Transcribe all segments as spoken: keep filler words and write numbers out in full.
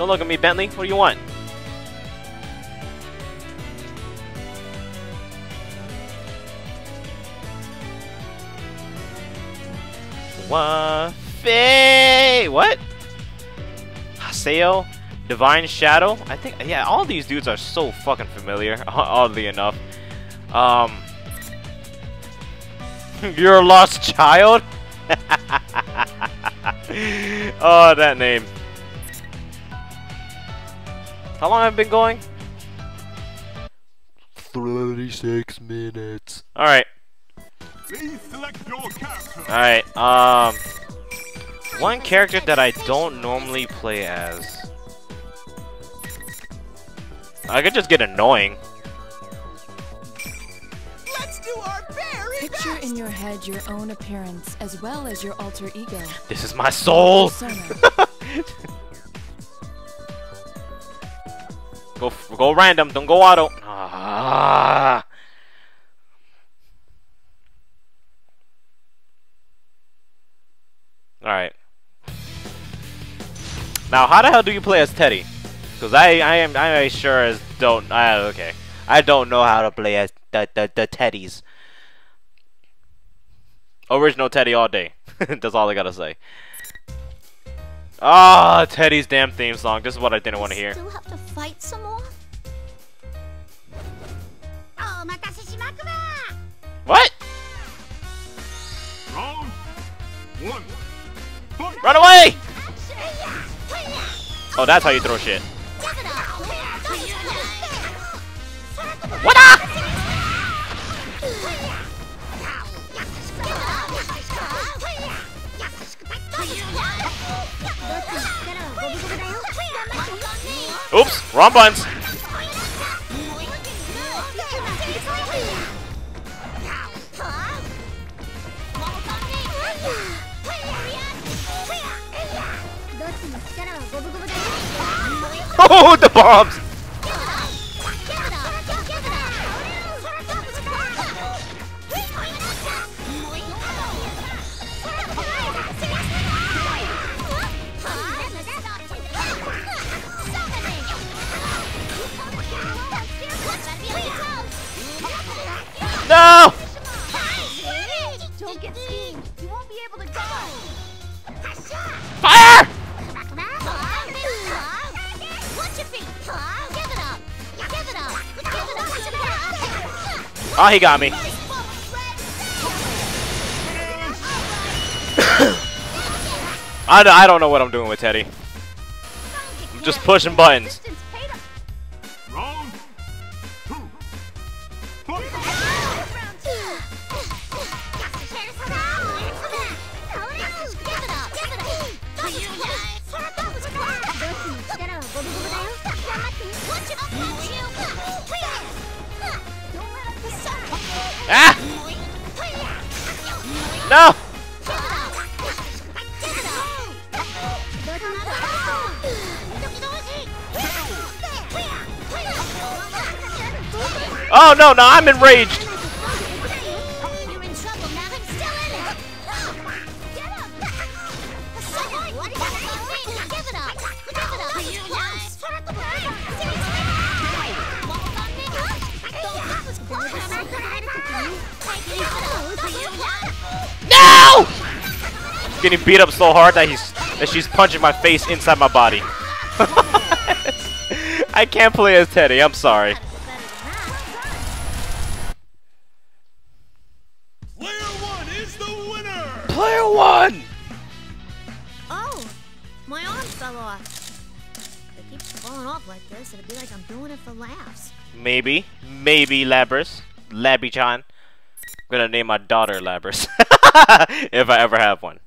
Don't look at me, Bentley. What do you want? What? Faye! What? Haseo? Divine Shadow? I think, yeah, all these dudes are so fucking familiar, oddly enough. Um, you're a lost child? Oh, that name. How long have I been going? thirty-six minutes. Alright. Please select your character. Alright, um... one character that I don't normally play as. I could just get annoying. Let's do our very Picture best. in your head your own appearance as well as your alter ego. This is my soul! Persona. Go, f go random, don't go auto. Ah. Alright. Now, how the hell do you play as Teddy? Because I, I am, I sure as don't. I okay. I don't know how to play as the the, the Teddies. Original Teddy all day. That's all I gotta say. Ah, oh, Teddy's damn theme song. This is what I didn't want to hear. Still have to fight some more? Oh, what? Round one. Fight. Run away! Oh, that's how you throw shit. What up? Oops, wrong buttons. Oh, the bombs! No! Don't get steamed. You won't be able to go. Fire! Watch your feet. Give it up. Give it up. Give it up. Give it up. Oh, he got me. I, I don't know what I'm doing with Teddy. I'm just pushing buttons. Round two. Fight. Ah! No! Oh no, no, I'm enraged. You're in trouble now. I'm still in it. Get up. Give it up. Give it up. No! Getting beat up so hard that he's that she's punching my face inside my body. I can't play as Teddy. I'm sorry. Player one is the winner. Player one. Oh, my arm fell off. If it keeps falling off like this, it'll be like I'm doing it for laughs. Maybe, maybe Labras, Labby-chan. I'm gonna name my daughter Labras if I ever have one.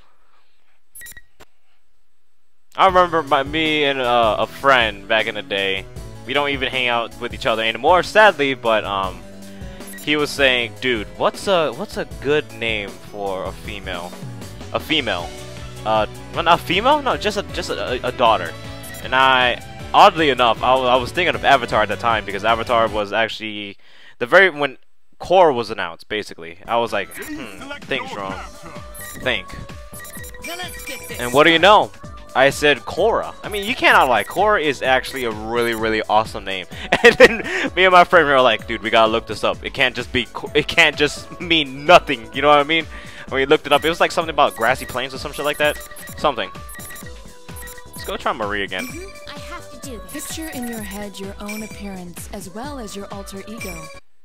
I remember my me and uh, a friend back in the day. We don't even hang out with each other anymore, sadly. But um, he was saying, "Dude, what's a what's a good name for a female? A female? Uh, well, not a female? No, just a just a, a daughter." And I, oddly enough, I, I was thinking of Avatar at the time because Avatar was actually the very when Core was announced. Basically, I was like, "Hmm, think strong, think." And what do you know? I said Korra. I mean, you cannot lie. Korra is actually a really, really awesome name. And then me and my friend were like, dude, we gotta look this up. It can't just be, it can't just mean nothing. You know what I mean? When we looked it up, it was like something about grassy plains or some shit like that. Something. Let's go try Marie again. Mm-hmm. I have to do this. Picture in your head your own appearance as well as your alter ego.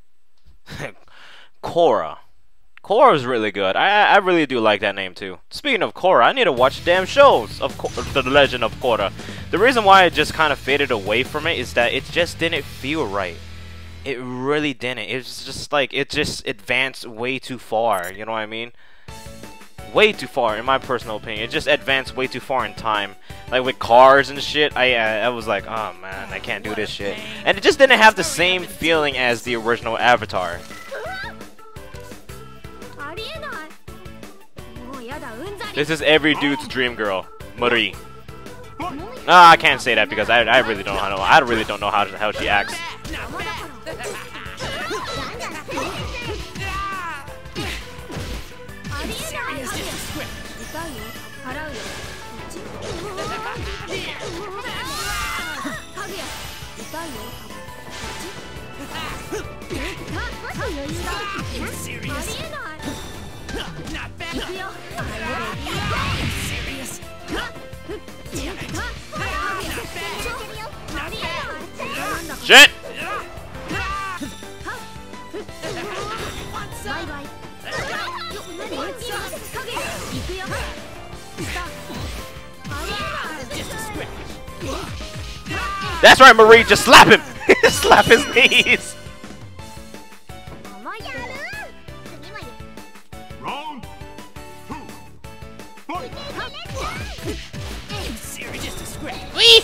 Korra. Korra is really good. I I really do like that name too. Speaking of Korra, I need to watch damn shows of Ko The Legend of Korra. The reason why I just kind of faded away from it is that it just didn't feel right. It really didn't. It was just like it just advanced way too far. You know what I mean? Way too far, in my personal opinion. It just advanced way too far in time. Like with cars and shit, I uh, I was like, oh man, I can't do this shit. And it just didn't have the same feeling as the original Avatar. This is every dude's dream girl, Marie. No, I can't say that because I, I really don't know how to, I really don't know how how she acts. Shit! That's right, Marie, just slap him! Slap his knees! Round two. Fight. Wee!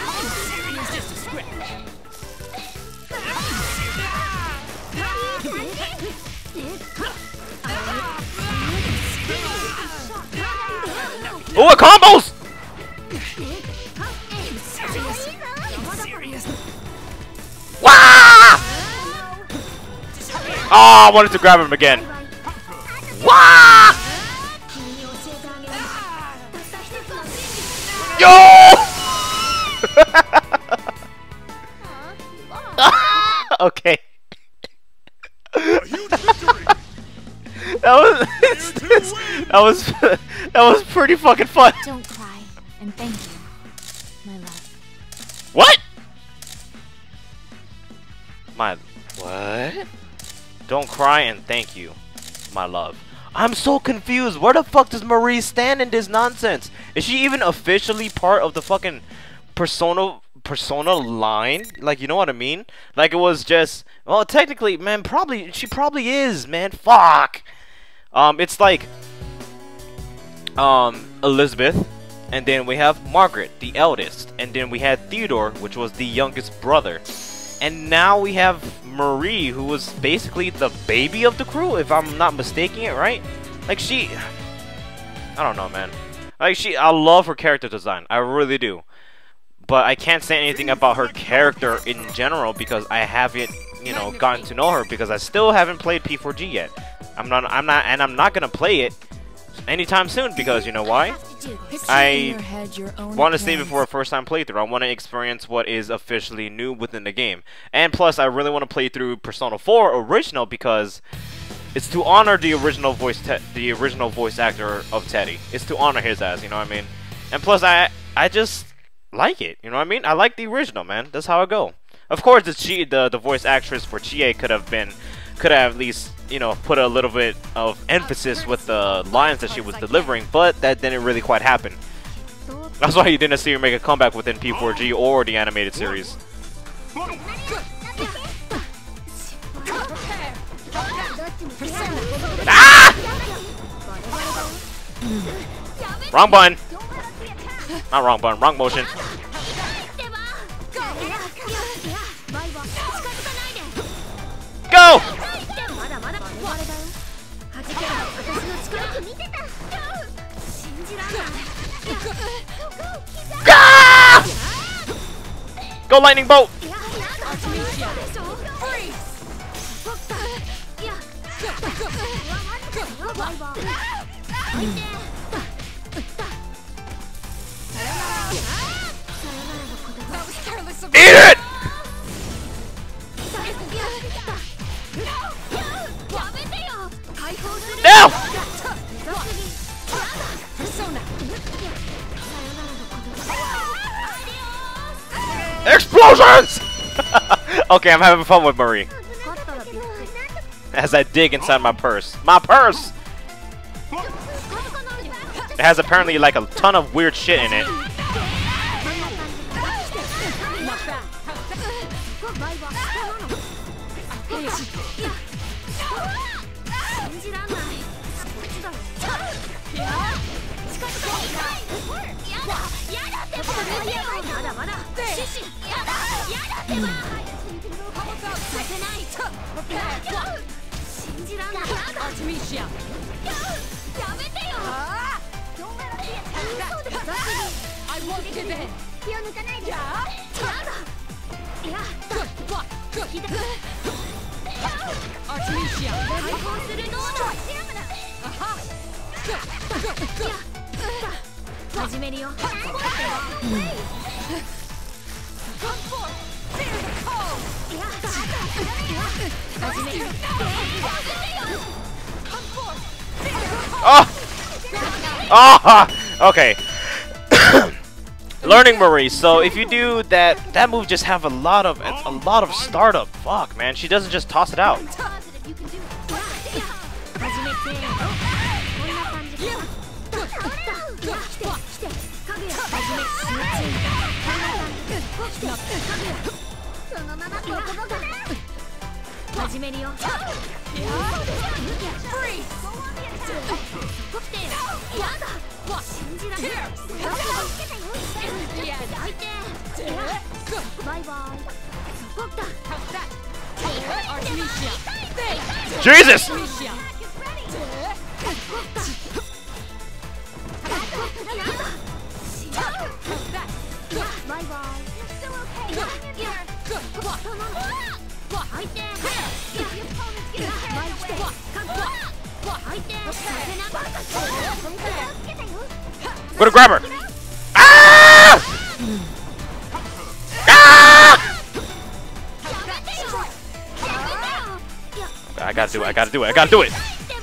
Ooh, combos! Wah! Oh, I wanted to grab him again. Wah! Yo! Okay. That was that was that was pretty fucking fun. Don't cry, and thank you, my love. What? My what? Don't cry and thank you, my love. I'm so confused. Where the fuck does Marie stand in this nonsense? Is she even officially part of the fucking Persona Persona line? Like, you know what I mean? Like, it was just, well, technically, man, probably she probably is, man. Fuck. Um, it's like um Elizabeth, and then we have Margaret, the eldest, and then we had Theodore, which was the youngest brother. And now we have Marie, who was basically the baby of the crew, if I'm not mistaking it, right? Like, she... I don't know, man. Like, she... I love her character design. I really do. But I can't say anything about her character in general because I haven't, you know, gotten to know her because I still haven't played P four G yet. I'm not... I'm not... And I'm not gonna play it anytime soon because, you know why? I want to save it for a first time playthrough. I want to experience what is officially new within the game. And plus, I really want to play through Persona four Original because it's to honor the original voice the original voice actor of Teddy. It's to honor his ass, you know what I mean? And plus, I I just like it, you know what I mean? I like the original, man. That's how I go. Of course, the Chi, the, the voice actress for Chie could have been, could have at least, you know, put a little bit of emphasis with the lines that she was delivering, but that didn't really quite happen. That's why you didn't see her make a comeback within P four G or the animated series. Ah! Wrong button. Not wrong button, wrong motion. Go! Ah! Go lightning bolt! Eat it! No! Explosions! Okay, I'm having fun with Marie. As I dig inside my purse. My purse! It has apparently like a ton of weird shit in it. I won't give in. Artemisia. Oh! Oh! Okay. Learning Marie. So if you do that, that move just have a lot of it's a lot of startup. Fuck, man. She doesn't just toss it out. Jesus! Go to grab her! Ah! Ah! I gotta do it, I gotta do it, I gotta do it!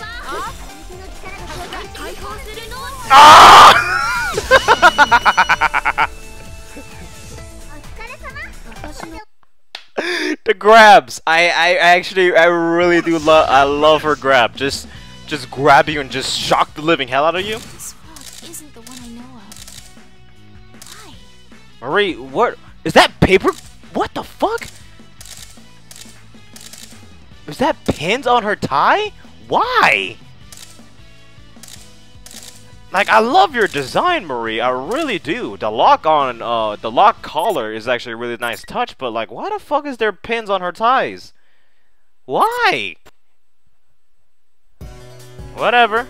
Ah! The grabs! I, I actually, I really do love, I love her grab. Just, just grab you and just shock the living hell out of you. This frog isn't the one I know of. Why? Marie, what? Is that paper? What the fuck? Is that pins on her tie? Why? Like, I love your design, Marie. I really do. The lock on, uh, the lock collar is actually a really nice touch, but like, why the fuck is there pins on her ties? Why? Whatever.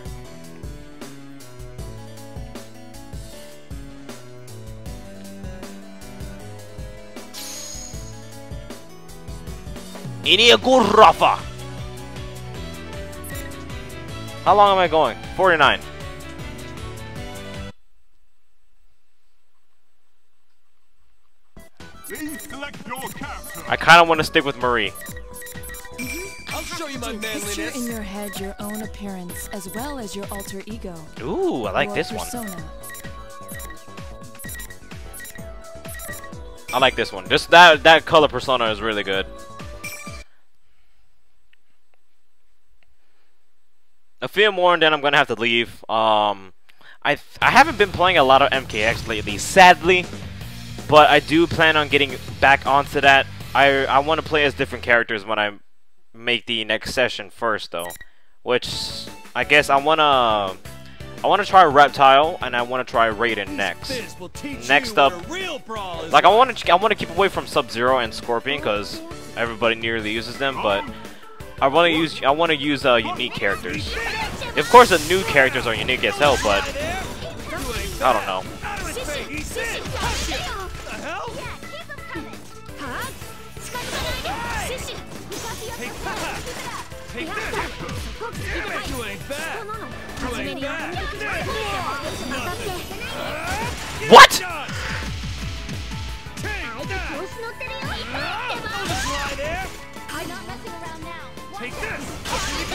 Iniagurafa. How long am I going? forty-nine. Please select your character. I kind of want to stick with Marie. I'll show you my Picture manliness. in your head your own appearance as well as your alter ego. Ooh, I like your this one. persona. I like this one. Just that that color persona is really good. A few more and then I'm gonna have to leave. Um, I th I haven't been playing a lot of M K X lately, sadly, but I do plan on getting back onto that. I I want to play as different characters when I make the next session first, though. Which I guess I wanna I wanna try Reptile and I wanna try Raiden next. Next up, like I want to I want to keep away from Sub-Zero and Scorpion because everybody nearly uses them, but I want to use I want to use uh, unique characters. Of course, the new characters are unique as hell, but I don't know. What?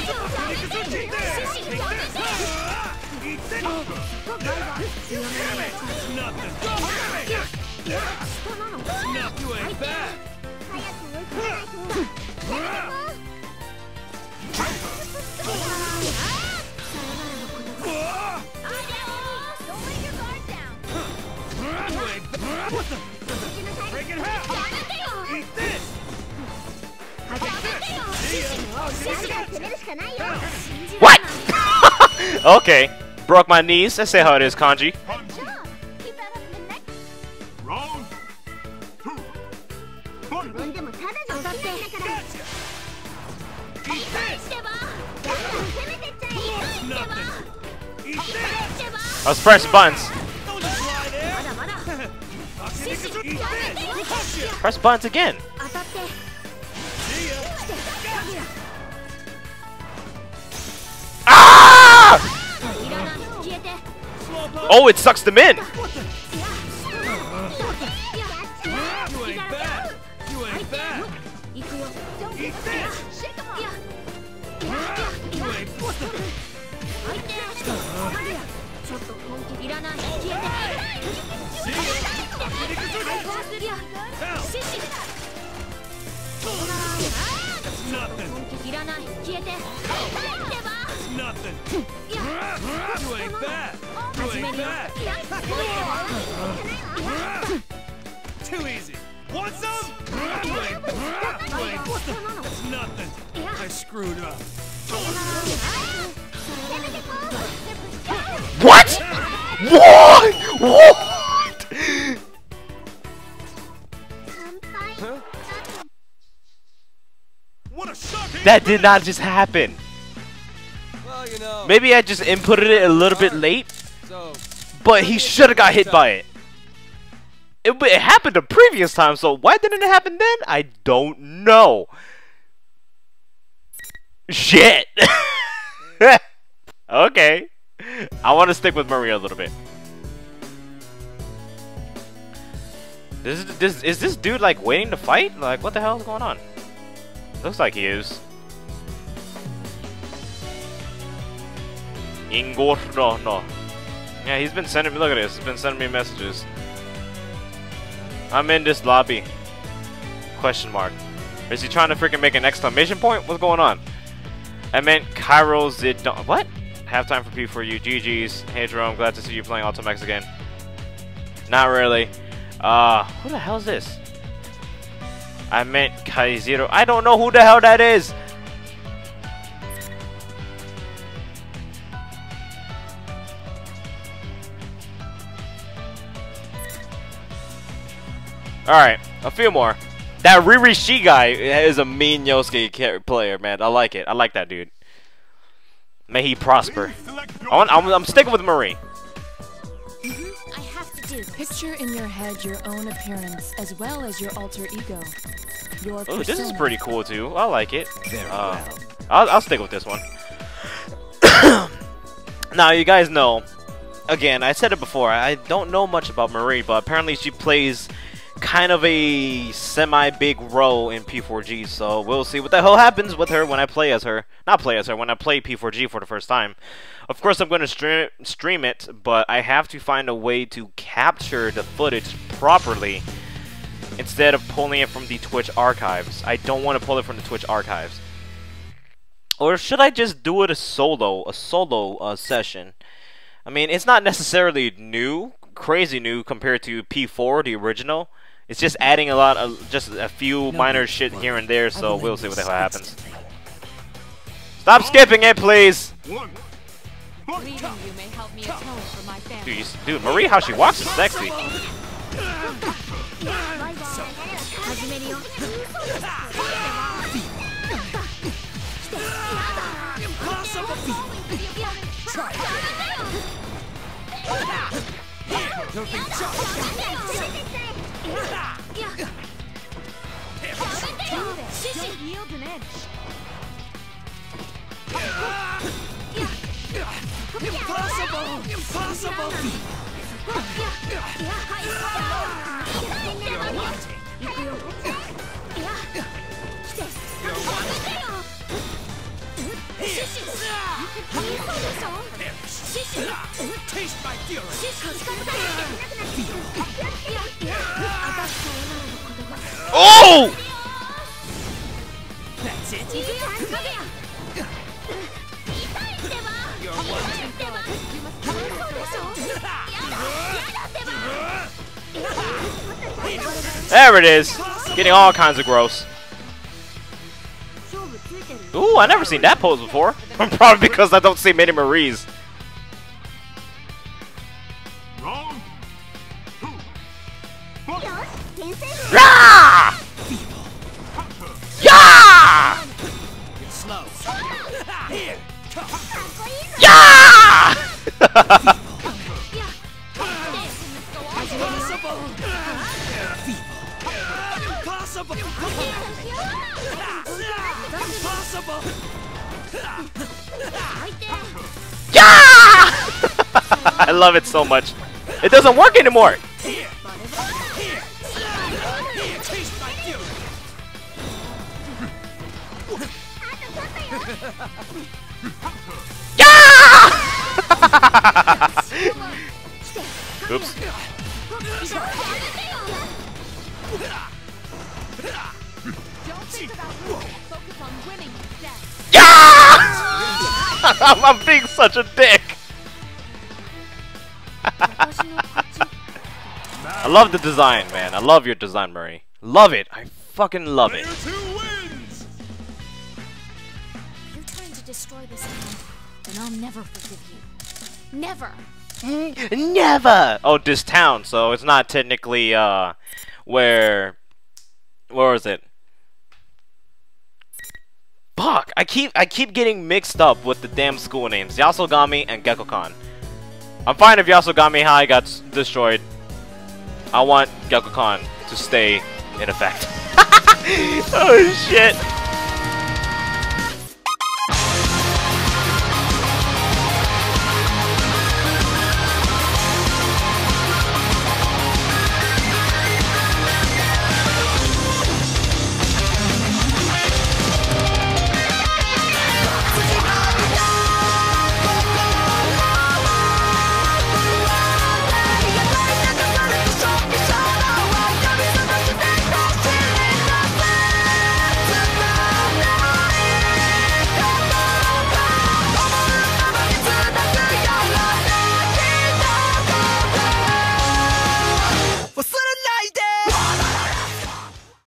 You ain't bad. Break it half. Eat this. What? Okay. Broke my knees. Let's say how it is, Kanji. Round two. Fight. I was pressing buttons. Don't just lie there. Eat this. Press buttons again. See ya. Ah! Slowpoke. Oh, it sucks them in. You ain't bad. You ain't bad. Eat this. You ain't what the? Nothing. Nothing. You ain't bad. You ain't bad. Too easy. Want some? You ain't bad. You ain't what the? It's nothing. I screwed up. What? What? What? Huh? What a shocking. That did not just happen. Well, you know. Maybe I just inputted it a little bit late, So, but he should have got hit by it. It, it happened the previous time, so why didn't it happen then? I don't know. Shit. Okay. I want to stick with Maria a little bit. This is this is this dude like waiting to fight? Like what the hell is going on? Looks like he is. Ingor no no. Yeah, he's been sending me. Look at this. He's been sending me messages. I'm in this lobby. Question mark. Is he trying to freaking make an exclamation point? What's going on? I meant Cairo Zidon. What? Halftime for P four U. G G's. Hey Jerome, glad to see you playing Ultimax again. Not really. Uh, who the hell is this? I meant Kaizero. I don't know who the hell that is. Alright, a few more. That Riri Shi guy is a mean Yosuke player, man. I like it. I like that dude. May he prosper. I want, I'm, I'm sticking with Marie. I have to do this. Picture in your head your own appearance as well as your alter ego. Your Oh, this is persona. pretty cool too. I like it. Very Uh, well. I'll, I'll stick with this one. Now, you guys know, again, I said it before, I don't know much about Marie, but apparently she plays kind of a semi-big role in P four G, so we'll see what the hell happens with her when I play as her. Not play as her, when I play P four G for the first time. Of course, I'm going to stream, stream it, but I have to find a way to capture the footage properly instead of pulling it from the Twitch archives. I don't want to pull it from the Twitch archives. Or should I just do it a solo, a solo uh, session? I mean, it's not necessarily new, crazy new compared to P four, the original. It's just adding a lot of, just a few minor shit here and there, so we'll see what the hell happens. Stop skipping it, please! One. Leaving you may help me atone for my family. Dude, you s- dude, Marie, how she walks is sexy. Impossible! Impossible! Taste my fury. Oh! That's it. You're one to There it is. Getting all kinds of gross. Ooh, I never seen that pose before. Probably because I don't see many Maries. Round two. Fight. Rah! Yeah! It's slow. Here. Yeah! Impossible. Impossible. Yeah! I love it so much. It doesn't work anymore. Here. Here. Here. Taste my fury. Yeah! Oops. Yeah! I'm, I'm being such a dick. I love the design, man. I love your design, Murray. Love it. I fucking love it. Player two wins. You're trying to destroy this town, then I'll never forgive you. Never. Never. Oh, this town. So it's not technically uh, where. Where was it? Fuck! I keep I keep getting mixed up with the damn school names, Yasogami and Gekkokan. I'm fine if Yasogami High got s destroyed. I want Gekkokan to stay in effect. Oh shit!